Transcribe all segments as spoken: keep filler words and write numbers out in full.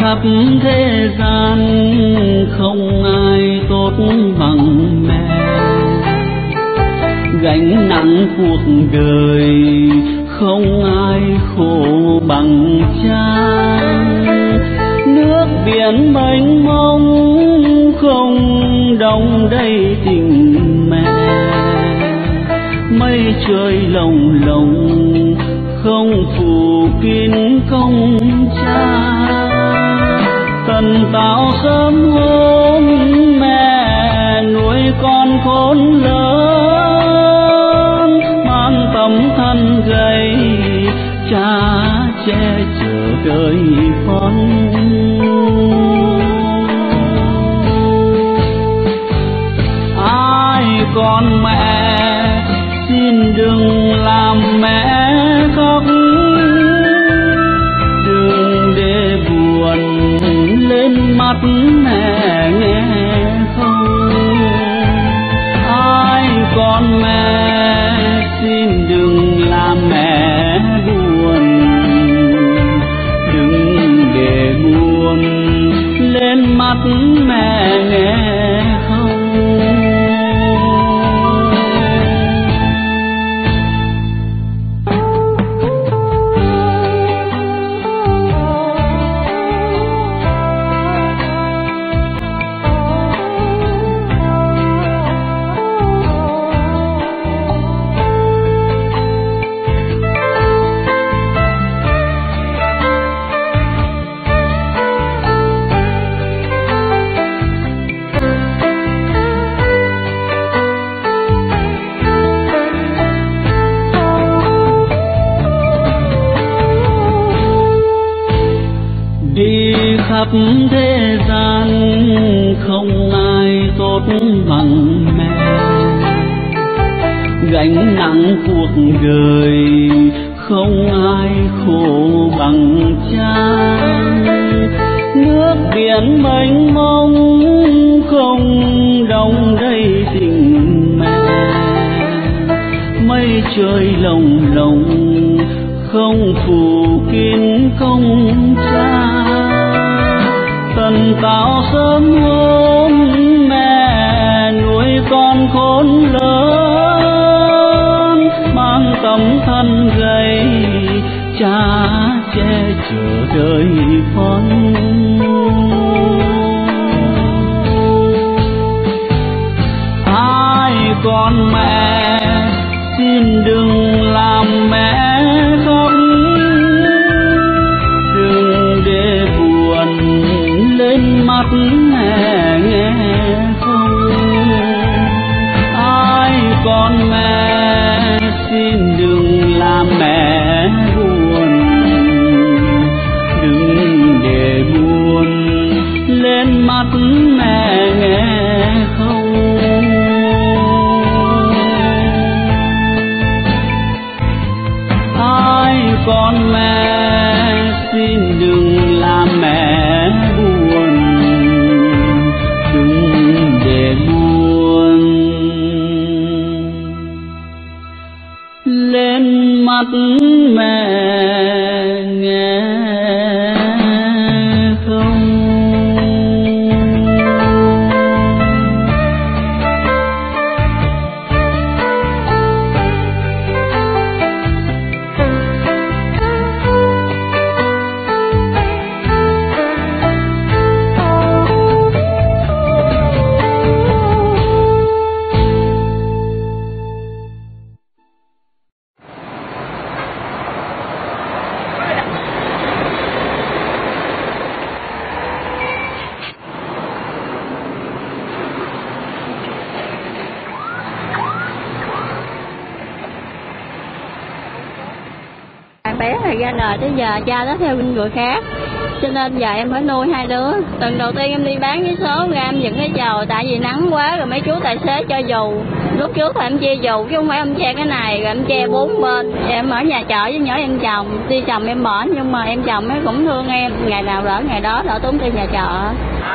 khắp thế gian không ai tốt bằng mẹ, gánh nặng cuộc đời không ai khổ bằng cha. Nước biển mênh mông không đong đầy tình mẹ, mây trời lồng lộng không phủ kín công cha. Tần tảo sớm hôm mẹ nuôi con khôn lớn, mang tấm thân gầy cha che chở đời con. Ai con mẹ xin đừng làm mẹ khóc, đừng để buồn lên mắt mẹ nghe không. Ai con mẹ xin đừng làm mẹ buồn, đừng để buồn lên mắt mẹ nghe không. Khắp thế gian không ai tốt bằng mẹ, gánh nặng cuộc đời không ai khổ bằng cha. Nước biển mênh mông không đong đầy tình mẹ, mây trời lồng lộng không phủ kín công cha. Tần tảo sớm hôm mẹ nuôi con khôn lớn, mang tấm thân gầy cha che chở đời con. Ai con mẹ xin đừng làm mẹ khóc, đừng để buồn lên mắt mẹ nghe không. Ai con mẹ xin đừng làm mẹ buồn, đừng để buồn lên mắt mẹ nghe không. Ai con mẹ xin đừng làm mẹ buồn, đừng để buồn lên mắt mẹ nghe không. Bé này ra đời tới giờ cha nó theo người khác, cho nên giờ em phải nuôi hai đứa. Tuần đầu tiên em đi bán vé số ra em dựng cái chầu, tại vì nắng quá rồi mấy chú tài xế cho dù. Lúc trước là em che dù chứ không phải em che cái này, rồi em che bốn bên. Em ở nhà chợ với nhỏ em chồng, đi chồng em bỏ nhưng mà em chồng ấy cũng thương em, ngày nào đỡ ngày đó đỡ tốn tiền nhà chợ.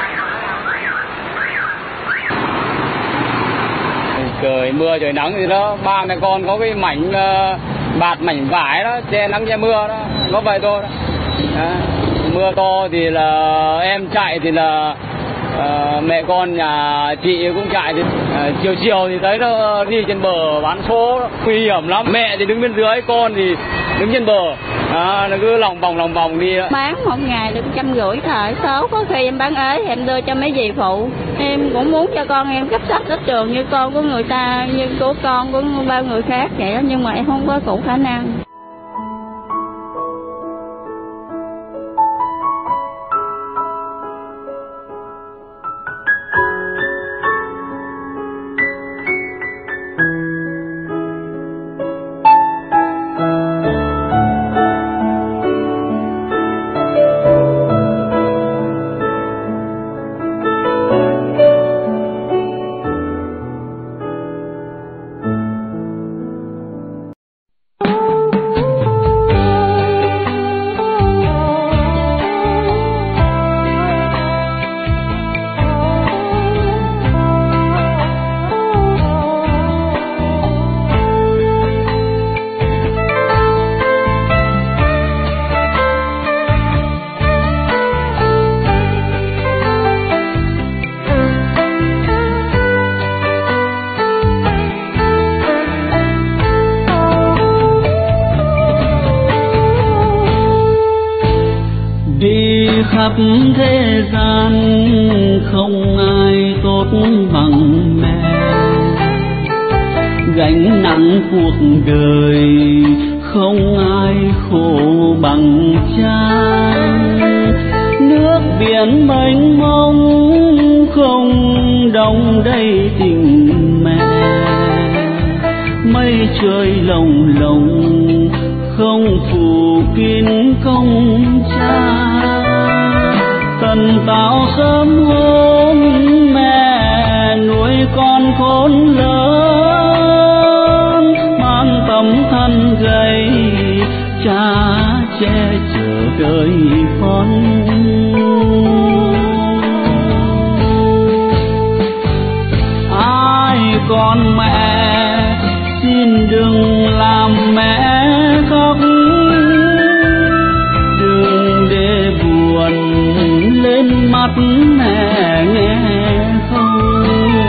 Trời mưa trời nắng gì đó, ba mẹ con có cái mảnh uh, bạt mảnh vải đó che nắng che mưa đó, có vậy thôi đó. Đó. mưa to thì là em chạy thì là uh, mẹ con nhà chị cũng chạy thì uh, chiều chiều thì thấy nó đi trên bờ bán số nguy hiểm lắm. Mẹ thì đứng bên dưới, con thì đứng trên bờ. À, nó cứ lòng vòng lòng vòng đi. Bán một ngày được trăm rưỡi thời số, có khi em bán ế thì em đưa cho mấy dì phụ. Em cũng muốn cho con em cấp sách đến trường như con của người ta, như của con của bao người khác vậy đó, nhưng mà em không có đủ khả năng. Khắp thế gian không ai tốt bằng mẹ, gánh nặng cuộc đời không ai khổ bằng cha. Nước biển mênh mông không đong đầy tình mẹ, mây trời lồng lộng không phủ kín công cha. Tần tảo sớm hôm mẹ nuôi con khôn lớn, mang tấm thân gầy cha che chở đời con. Ai con mẹ xin đừng làm mẹ khóc, đừng để buồn lên mắt mẹ nghe không.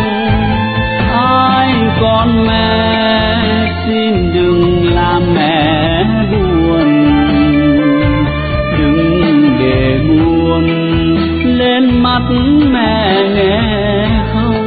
Ai con mẹ xin đừng làm mẹ buồn, đừng để buồn lên mắt mẹ nghe không.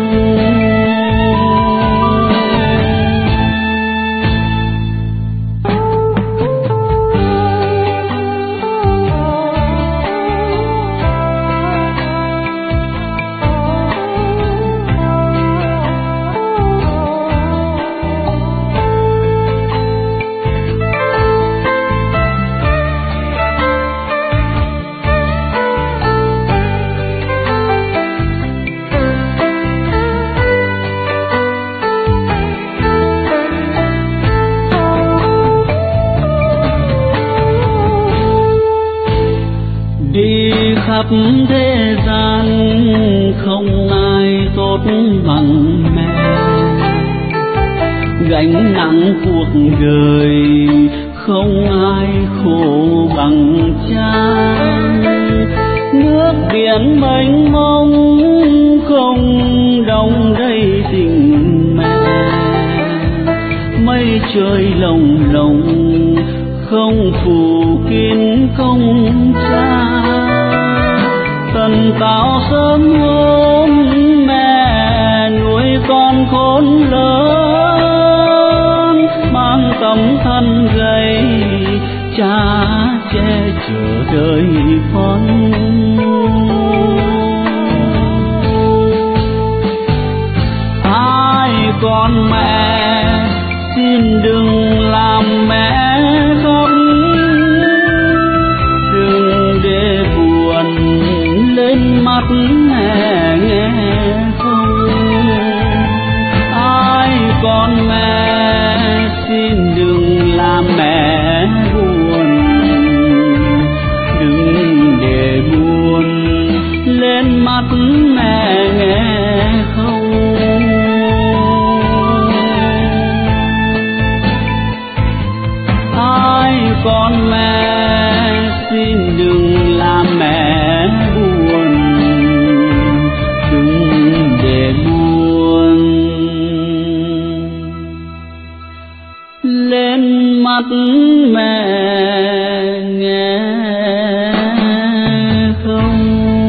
Khắp thế gian không ai tốt bằng mẹ, gánh nặng cuộc đời không ai khổ bằng cha. Nước biển mênh mông không đong đầy tình mẹ, mây trời lồng lộng không phủ kín công cha. Tần tảo sớm hôm mẹ nuôi con khôn lớn, mang tấm thân gầy cha che chở đời con. Ai con mẹ xin đừng làm mẹ khóc, đừng để buồn lên mắt mẹ nghe không. Ai con mẹ xin đừng làm mẹ buồn, đừng để buồn lên mắt mẹ nghe không. Ai con mẹ xin đừng làm mắt mẹ nghe không.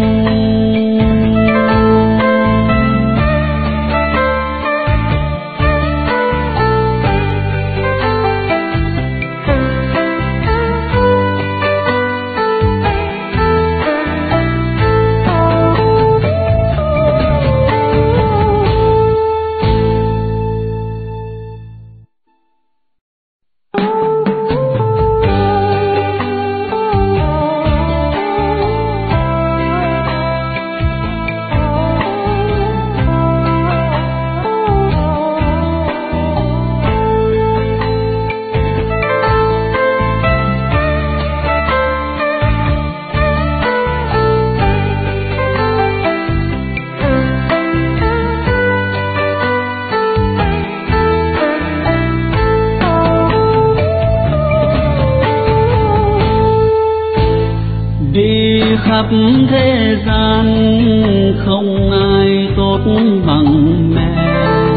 Khắp thế gian không ai tốt bằng mẹ,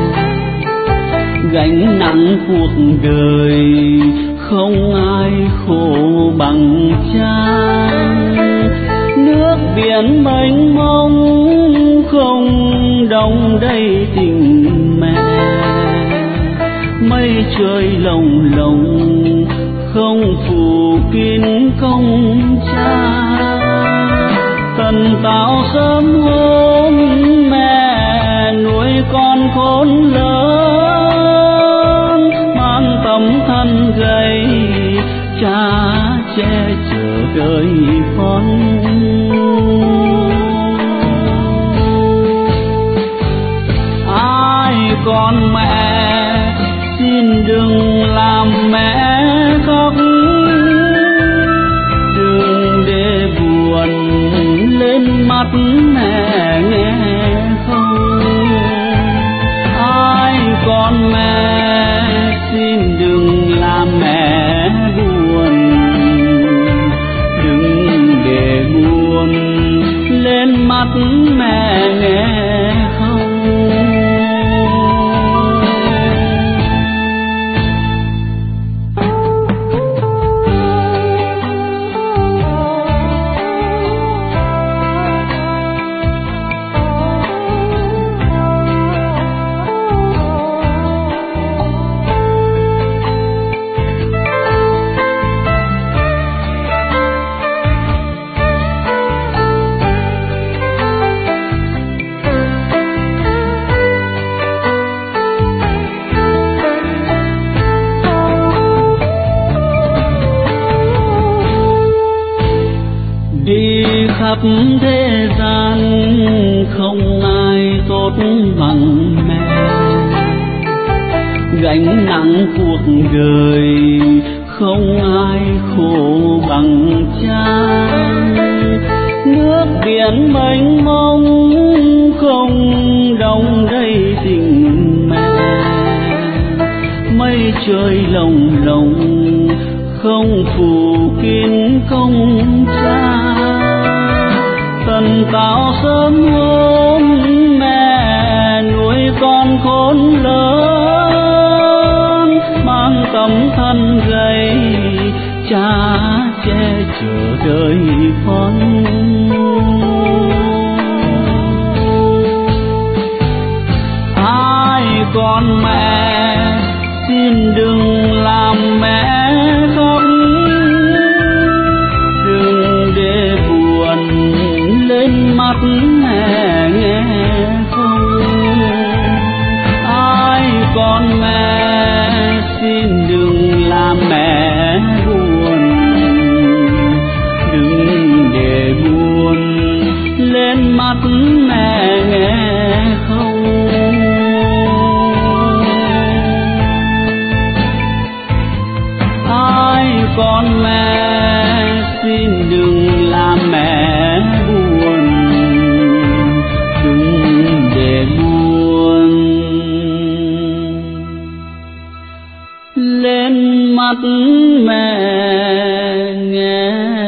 gánh nặng cuộc đời không ai khổ bằng cha. Nước biển mênh mông không đong đầy tình mẹ, mây trời lồng lộng không phủ kín công cha. Tần tảo sớm hôm mẹ nuôi con khôn lớn, mang tấm thân gầy cha che chở đời con. Ai con mẹ xin đừng làm mẹ khóc, đừng để buồn lên mắt mẹ nghe không. Ai con mẹ xin đừng làm mẹ buồn, đừng để buồn lên mắt mẹ nghe không. Khắp thế gian không ai tốt bằng mẹ, gánh nặng cuộc đời không ai khổ bằng cha. Nước biển mênh mông không đong đầy tình mẹ, mây trời lồng lộng không phủ kín công cha. Tần tảo sớm hôm mẹ nuôi con khôn lớn, mang tấm thân gầy cha che chở đời con. Ai con mẹ xin đừng làm mẹ khóc, đừng để buồn lên mắt mẹ nghe không. Ai con mẹ xin đừng làm mẹ buồn, đừng để buồn lên mắt mẹ nghe không. Ai con mẹ xin đừng làm mẹ buồn, đừng để buồn lên mắt mẹ nghe